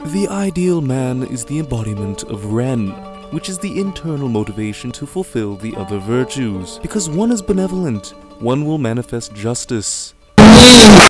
The ideal man is the embodiment of Ren, which is the internal motivation to fulfill the other virtues. Because one is benevolent, one will manifest justice.